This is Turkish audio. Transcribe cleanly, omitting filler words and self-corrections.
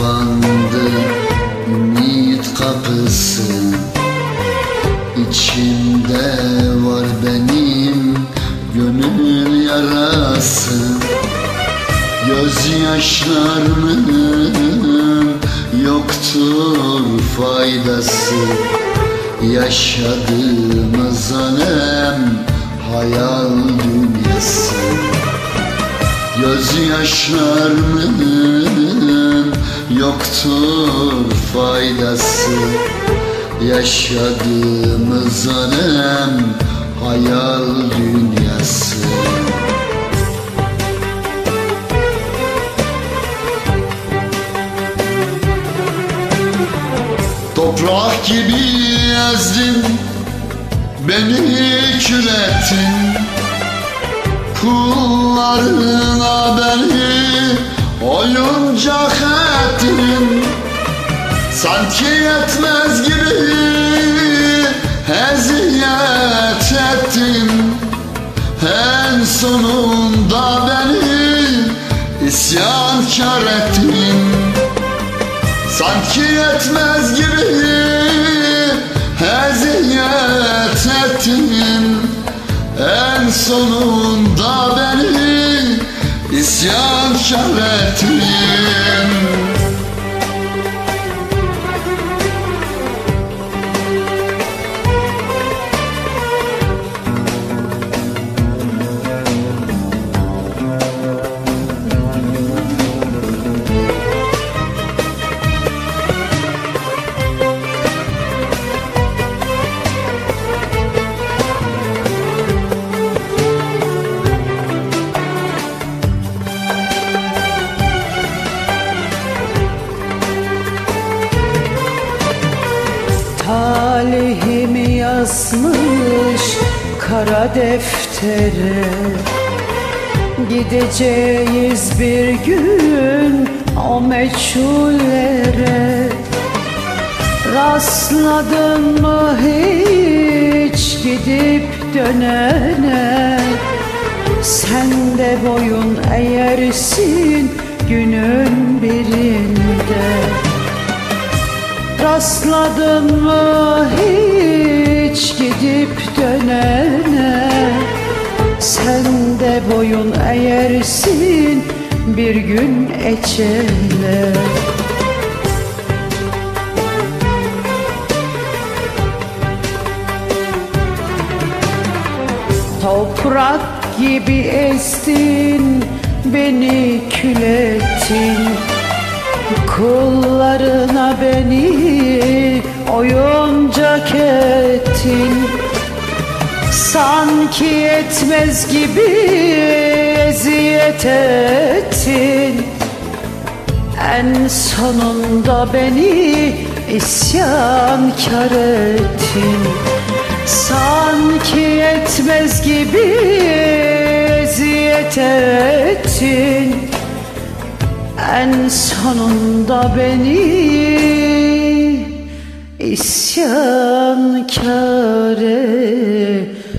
kapandı ümit kapısı. İçimde var benim gönül yarası. Gözyaşlarının yoktur faydası. Yaşadığımız alem hayal dünyası. Gözyaşlarının yoktur faydası. Yaşadığımız alem hayal dünyası. Toprak gibi ezdin, beni kül ettin. Kullarına beni oyuncak ettin. Sanki yetmez gibi eziyet ettin. En sonunda beni isyankar ettin. Sanki yetmez gibi eziyet ettin. En sonunda beni isyankar ettin. Talihimi yazmış kara deftere. Gideceğiz bir gün o meçhullere. Rastladın mı hiç gidip dönene? Sen de boyun eğersin günün birinde. Rastladın mı hiç gidip dönene? Sen de boyun eğersin bir gün ecele. Toprak gibi ezdin, beni kül ettin. Kullarına beni oyuncak ettin. Sanki yetmez gibi eziyet ettin. En sonunda beni isyankar ettin. Sanki yetmez gibi eziyet ettin. En sonunda beni isyankar ettin.